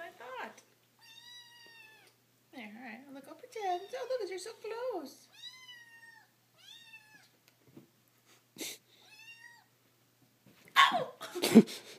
I thought. There, all right. Look, go pretend. Oh, look, you're so close. Ow!